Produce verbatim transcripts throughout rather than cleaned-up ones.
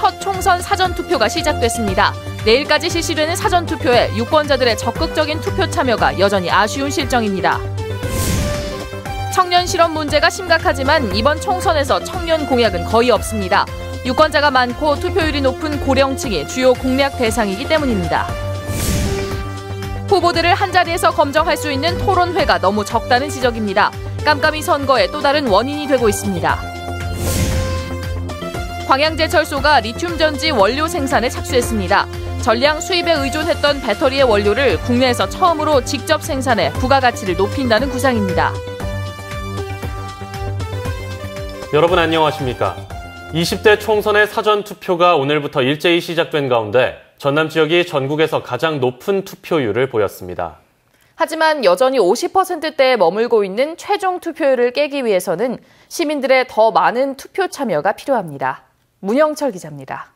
첫 총선 사전투표가 시작됐습니다. 내일까지 실시되는 사전투표에 유권자들의 적극적인 투표 참여가 여전히 아쉬운 실정입니다. 청년 실업 문제가 심각하지만 이번 총선에서 청년 공약은 거의 없습니다. 유권자가 많고 투표율이 높은 고령층이 주요 공략 대상이기 때문입니다. 후보들을 한자리에서 검정할 수 있는 토론회가 너무 적다는 지적입니다. 깜깜이 선거의 또 다른 원인이 되고 있습니다. 광양제철소가 리튬전지 원료 생산에 착수했습니다. 전량 수입에 의존했던 배터리의 원료를 국내에서 처음으로 직접 생산해 부가가치를 높인다는 구상입니다. 여러분 안녕하십니까? 이십 대 총선의 사전투표가 오늘부터 일제히 시작된 가운데 전남 지역이 전국에서 가장 높은 투표율을 보였습니다. 하지만 여전히 오십 퍼센트대에 머물고 있는 최종 투표율을 깨기 위해서는 시민들의 더 많은 투표 참여가 필요합니다. 문영철 기자입니다.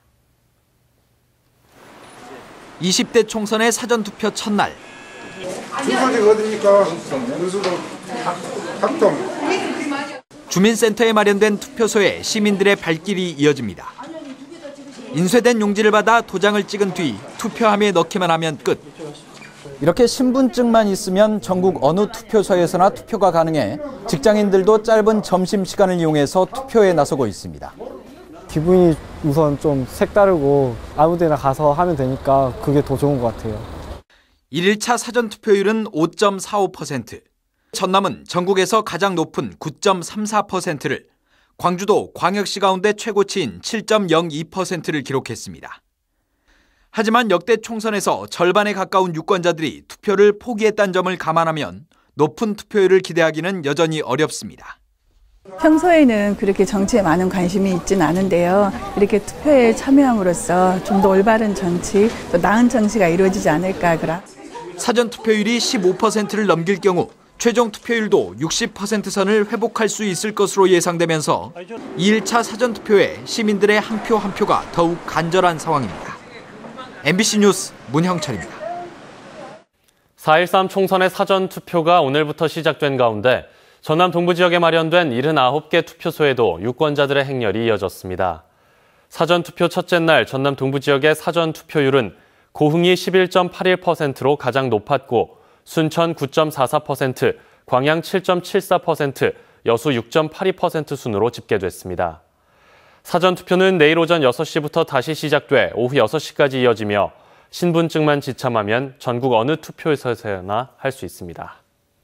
이십 대 총선의 사전투표 첫날. 주소지가 어디입니까? 누수도 학동. 주민센터에 마련된 투표소에 시민들의 발길이 이어집니다. 인쇄된 용지를 받아 도장을 찍은 뒤 투표함에 넣기만 하면 끝. 이렇게 신분증만 있으면 전국 어느 투표소에서나 투표가 가능해 직장인들도 짧은 점심시간을 이용해서 투표에 나서고 있습니다. 기분이 우선 좀 색다르고 아무 데나 가서 하면 되니까 그게 더 좋은 것 같아요. 일 차 사전투표율은 오 점 사오 퍼센트, 전남은 전국에서 가장 높은 구 점 삼사 퍼센트를, 광주도 광역시 가운데 최고치인 칠 점 영이 퍼센트를 기록했습니다. 하지만 역대 총선에서 절반에 가까운 유권자들이 투표를 포기했다는 점을 감안하면 높은 투표율을 기대하기는 여전히 어렵습니다. 평소에는 그렇게 정치에 많은 관심이 있지는 않은데요. 이렇게 투표에 참여함으로써 좀 더 올바른 정치, 또 나은 정치가 이루어지지 않을까. 그라. 사전투표율이 십오 퍼센트를 넘길 경우 최종 투표율도 육십 퍼센트 선을 회복할 수 있을 것으로 예상되면서 이 일 차 사전투표에 시민들의 한 표 한 표가 더욱 간절한 상황입니다. 엠비씨 뉴스 문형철입니다. 사 일삼 총선의 사전투표가 오늘부터 시작된 가운데 전남 동부 지역에 마련된 칠십구 개 투표소에도 유권자들의 행렬이 이어졌습니다. 사전투표 첫째 날 전남 동부 지역의 사전투표율은 고흥이 십일 점 팔일 퍼센트로 가장 높았고 순천 구 점 사사 퍼센트, 광양 칠 점 칠사 퍼센트, 여수 육 점 팔이 퍼센트 순으로 집계됐습니다. 사전투표는 내일 오전 여섯 시부터 다시 시작돼 오후 여섯 시까지 이어지며 신분증만 지참하면 전국 어느 투표소에서나 할 수 있습니다.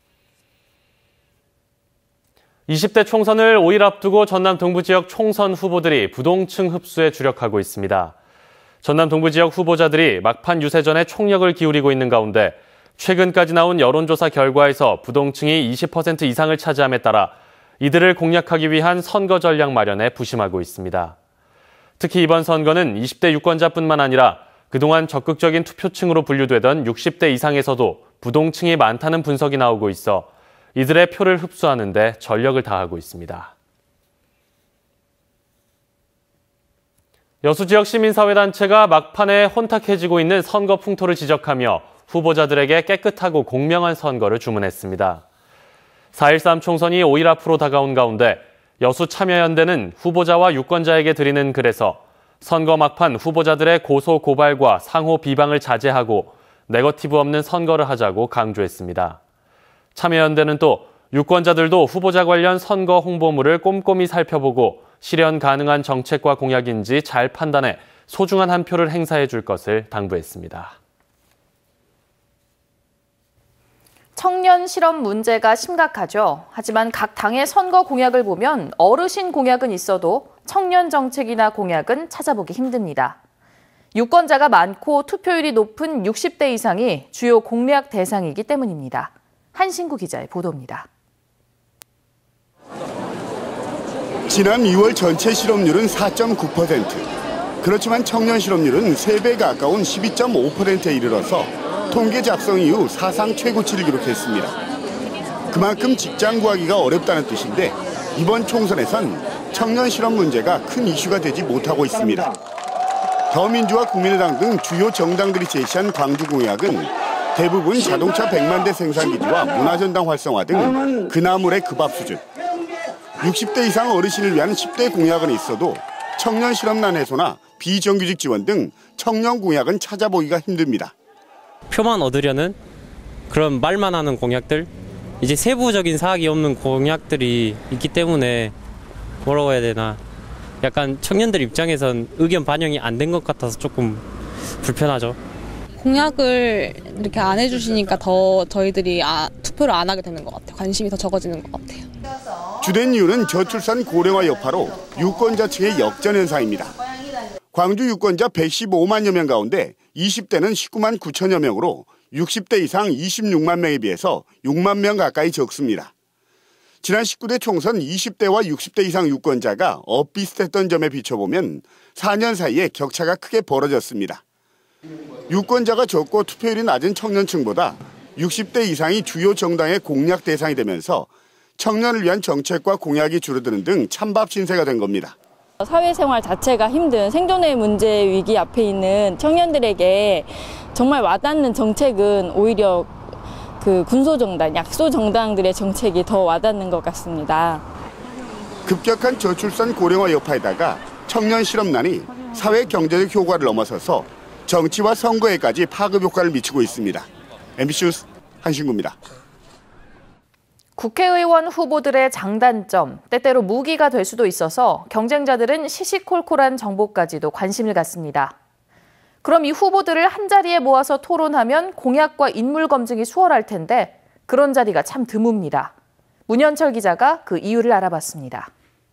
이십 대 총선을 오 일 앞두고 전남 동부 지역 총선 후보들이 부동층 흡수에 주력하고 있습니다. 전남 동부 지역 후보자들이 막판 유세전에 총력을 기울이고 있는 가운데 최근까지 나온 여론조사 결과에서 부동층이 이십 퍼센트 이상을 차지함에 따라 이들을 공략하기 위한 선거 전략 마련에 부심하고 있습니다. 특히 이번 선거는 이십 대 유권자뿐만 아니라 그동안 적극적인 투표층으로 분류되던 육십 대 이상에서도 부동층이 많다는 분석이 나오고 있어 이들의 표를 흡수하는 데 전력을 다하고 있습니다. 여수 지역 시민사회단체가 막판에 혼탁해지고 있는 선거 풍토를 지적하며 후보자들에게 깨끗하고 공명한 선거를 주문했습니다. 사 일삼 총선이 오 일 앞으로 다가온 가운데 여수 참여연대는 후보자와 유권자에게 드리는 글에서 선거 막판 후보자들의 고소 고발과 상호 비방을 자제하고 네거티브 없는 선거를 하자고 강조했습니다. 참여연대는 또 유권자들도 후보자 관련 선거 홍보물을 꼼꼼히 살펴보고 실현 가능한 정책과 공약인지 잘 판단해 소중한 한 표를 행사해 줄 것을 당부했습니다. 청년 실업 문제가 심각하죠. 하지만 각 당의 선거 공약을 보면 어르신 공약은 있어도 청년 정책이나 공약은 찾아보기 힘듭니다. 유권자가 많고 투표율이 높은 육십 대 이상이 주요 공략 대상이기 때문입니다. 한신구 기자의 보도입니다. 지난 이월 전체 실업률은 사 점 구 퍼센트. 그렇지만 청년 실업률은 세 배 가까운 십이 점 오 퍼센트에 이르러서 통계 작성 이후 사상 최고치를 기록했습니다. 그만큼 직장 구하기가 어렵다는 뜻인데 이번 총선에선 청년 실업 문제가 큰 이슈가 되지 못하고 있습니다. 더민주와 국민의당 등 주요 정당들이 제시한 광주 공약은 대부분 자동차 백만 대 생산 기지와 문화전당 활성화 등 그나물의 급압 수준. 육십 대 이상 어르신을 위한 십 대 공약은 있어도 청년 실업난 해소나 비정규직 지원 등 청년 공약은 찾아보기가 힘듭니다. 표만 얻으려는 그런 말만 하는 공약들, 이제 세부적인 사항이 없는 공약들이 있기 때문에 뭐라고 해야 되나, 약간 청년들 입장에선 의견 반영이 안 된 것 같아서 조금 불편하죠. 공약을 이렇게 안 해주시니까 더 저희들이 아, 투표를 안 하게 되는 것 같아요. 관심이 더 적어지는 것 같아요. 주된 이유는 저출산 고령화 여파로 유권자층의 역전 현상입니다. 광주 유권자 백십오만여 명 가운데 이십 대는 십구만 구천여 명으로 육십 대 이상 이십육만 명에 비해서 육만 명 가까이 적습니다. 지난 십구 대 총선 이십 대와 육십 대 이상 유권자가 엇비슷했던 점에 비춰보면 사 년 사이에 격차가 크게 벌어졌습니다. 유권자가 적고 투표율이 낮은 청년층보다 육십 대 이상이 주요 정당의 공약 대상이 되면서 청년을 위한 정책과 공약이 줄어드는 등 찬밥 신세가 된 겁니다. 사회생활 자체가 힘든 생존의 문제 위기 앞에 있는 청년들에게 정말 와닿는 정책은 오히려 그 군소정당, 약소정당들의 정책이 더 와닿는 것 같습니다. 급격한 저출산 고령화 여파에다가 청년 실업난이 사회 경제적 효과를 넘어서서 정치와 선거에까지 파급 효과를 미치고 있습니다. 엠비씨 뉴스 한신구입니다. 국회의원 후보들의 장단점, 때때로 무기가 될 수도 있어서 경쟁자들은 시시콜콜한 정보까지도 관심을 갖습니다. 그럼 이 후보들을 한자리에 모아서 토론하면 공약과 인물 검증이 수월할 텐데 그런 자리가 참 드뭅니다. 문현철 기자가 그 이유를 알아봤습니다.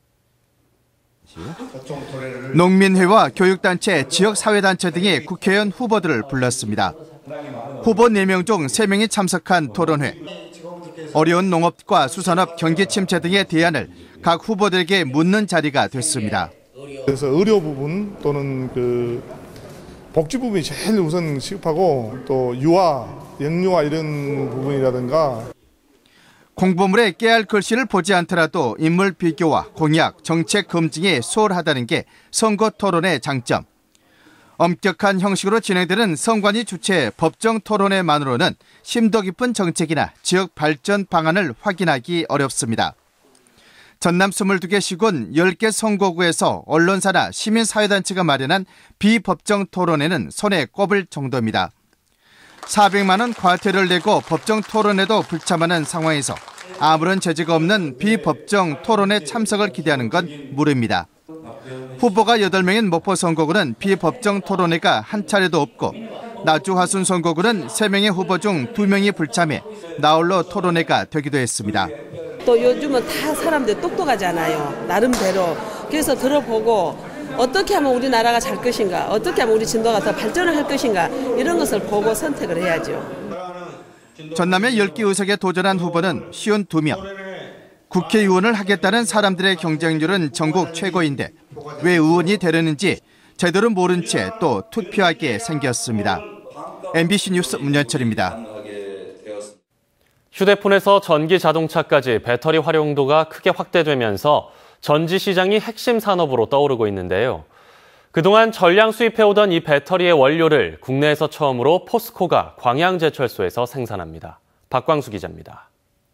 농민회와 교육단체, 지역사회단체 등이 국회의원 후보들을 불렀습니다. 후보 네 명 중 세 명이 참석한 토론회. 어려운 농업과 수산업, 경기 침체 등의 대안을 각 후보들에게 묻는 자리가 됐습니다. 그래서 의료 부분 또는 그 복지 부분이 제일 우선 시급하고 또 유아, 영유아 이런 부분이라든가 공보물에 깨알 글씨를 보지 않더라도 인물 비교와 공약, 정책 검증이 수월하다는 게 선거 토론의 장점. 엄격한 형식으로 진행되는 선관위 주최 법정 토론회만으로는 심도 깊은 정책이나 지역 발전 방안을 확인하기 어렵습니다. 전남 이십이 개 시군 열 개 선거구에서 언론사나 시민사회단체가 마련한 비법정 토론회는 손에 꼽을 정도입니다. 사백만 원 과태료를 내고 법정 토론회도 불참하는 상황에서 아무런 제재가 없는 비법정 토론회 참석을 기대하는 건 무리입니다. 후보가 여덟 명인 목포 선거구는 비법정 토론회가 한 차례도 없고 나주 화순 선거구는 세 명의 후보 중 두 명이 불참해 나홀로 토론회가 되기도 했습니다. 또 요즘은 다 사람들 똑똑하잖아요. 나름대로. 그래서 들어보고 어떻게 하면 우리나라가 잘 것인가, 어떻게 하면 우리 진도가 더 발전을 할 것인가 이런 것을 보고 선택을 해야죠. 전남의 열 개 의석에 도전한 후보는 오십이 명. 국회의원을 하겠다는 사람들의 경쟁률은 전국 최고인데 왜 의원이 되려는지 제대로 모른 채 또 투표하게 생겼습니다. 엠비씨 뉴스 문현철입니다. 휴대폰에서 전기 자동차까지 배터리 활용도가 크게 확대되면서 전지 시장이 핵심 산업으로 떠오르고 있는데요. 그동안 전량 수입해오던 이 배터리의 원료를 국내에서 처음으로 포스코가 광양제철소에서 생산합니다. 박광수 기자입니다.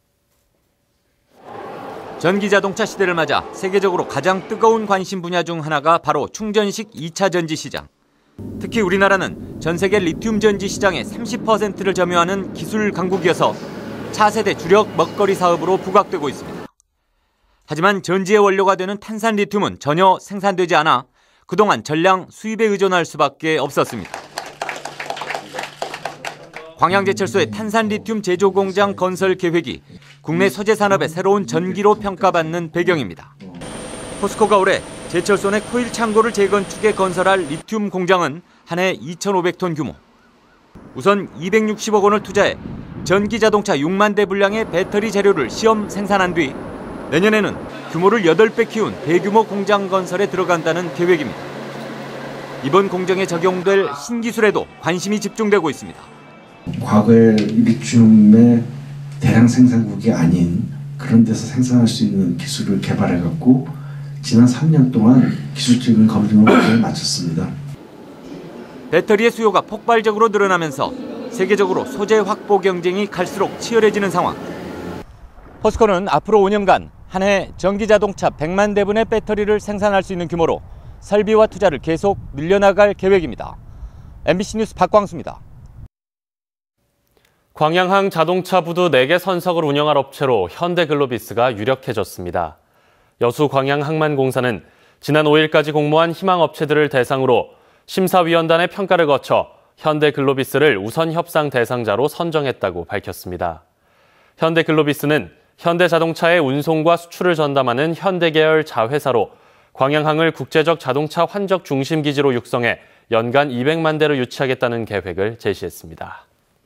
전기자동차 시대를 맞아 세계적으로 가장 뜨거운 관심 분야 중 하나가 바로 충전식 이 차 전지 시장. 특히 우리나라는 전 세계 리튬 전지 시장의 삼십 퍼센트를 점유하는 기술 강국이어서 차세대 주력 먹거리 사업으로 부각되고 있습니다. 하지만 전지의 원료가 되는 탄산 리튬은 전혀 생산되지 않아 그동안 전량 수입에 의존할 수밖에 없었습니다. 광양제철소의 탄산 리튬 제조 공장 건설 계획이 국내 소재 산업의 새로운 전기로 평가받는 배경입니다. 포스코가 올해 제철소 내 코일 창고를 재건축해 건설할 리튬 공장은 한 해 이천오백 톤 규모. 우선 이백육십억 원을 투자해 전기자동차 육만 대 분량의 배터리 재료를 시험 생산한 뒤 내년에는 규모를 여덟 배 키운 대규모 공장 건설에 들어간다는 계획입니다. 이번 공정에 적용될 신기술에도 관심이 집중되고 있습니다. 과거의 리튬의 대량 생산국이 아닌 그런 데서 생산할 수 있는 기술을 개발해갖고 지난 삼 년 동안 기술적인 검증을 마쳤습니다. 배터리의 수요가 폭발적으로 늘어나면서 세계적으로 소재 확보 경쟁이 갈수록 치열해지는 상황. 포스코는 앞으로 오 년간 한 해 전기자동차 백만 대분의 배터리를 생산할 수 있는 규모로 설비와 투자를 계속 늘려나갈 계획입니다. 엠비씨 뉴스 박광수입니다. 광양항 자동차 부두 네 개 선석을 운영할 업체로 현대글로비스가 유력해졌습니다. 여수 광양항만공사는 지난 오 일까지 공모한 희망업체들을 대상으로 심사위원단의 평가를 거쳐 현대글로비스를 우선 협상 대상자로 선정했다고 밝혔습니다. 현대글로비스는 현대자동차의 운송과 수출을 전담하는 현대계열 자회사로 광양항을 국제적 자동차 환적 중심 기지로 육성해 연간 이백만 대를 유치하겠다는 계획을 제시했습니다.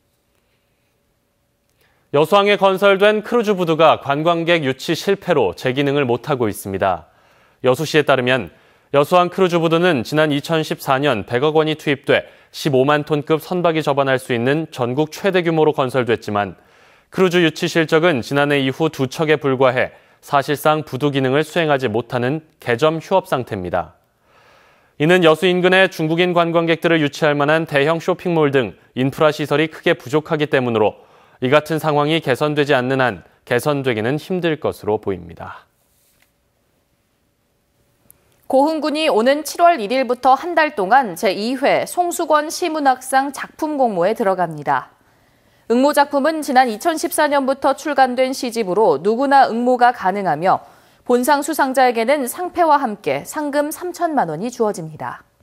여수항에 건설된 크루즈 부두가 관광객 유치 실패로 재기능을 못하고 있습니다. 여수시에 따르면 여수항 크루즈 부두는 지난 이천십사 년 백억 원이 투입돼 십오만 톤급 선박이 접안할 수 있는 전국 최대 규모로 건설됐지만 크루즈 유치 실적은 지난해 이후 두 척에 불과해 사실상 부두 기능을 수행하지 못하는 개점 휴업 상태입니다. 이는 여수 인근에 중국인 관광객들을 유치할 만한 대형 쇼핑몰 등 인프라 시설이 크게 부족하기 때문으로 이 같은 상황이 개선되지 않는 한 개선되기는 힘들 것으로 보입니다. 고흥군이 오는 칠월 일일부터 한 달 동안 제이 회 송수권 시문학상 작품 공모에 들어갑니다. 응모 작품은 지난 이천십사 년부터 출간된 시집으로 누구나 응모가 가능하며 본상 수상자에게는 상패와 함께 상금 삼천만 원이 주어집니다.